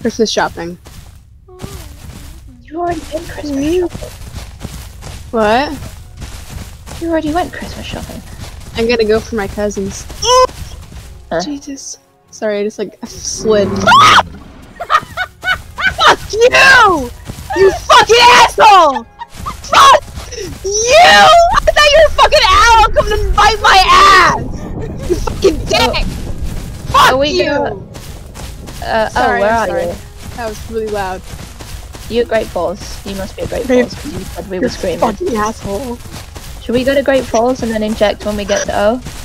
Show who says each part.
Speaker 1: Christmas shopping.
Speaker 2: You already went Christmas shopping.
Speaker 1: What?
Speaker 2: You already went Christmas shopping.
Speaker 1: I'm gonna go for my cousins. Jesus. Sorry, I just like slid. Fuck you! You fucking asshole! Fuck you! I thought you were a fucking owl coming to bite my ass! You fucking dick! Fuck you!
Speaker 2: Sorry, where are you?
Speaker 1: That was really loud.
Speaker 2: You at Great Falls. You must be at Great Falls because you said we were screaming.
Speaker 1: Fucking asshole.
Speaker 2: Should we go to Great Falls and then inject when we get to O?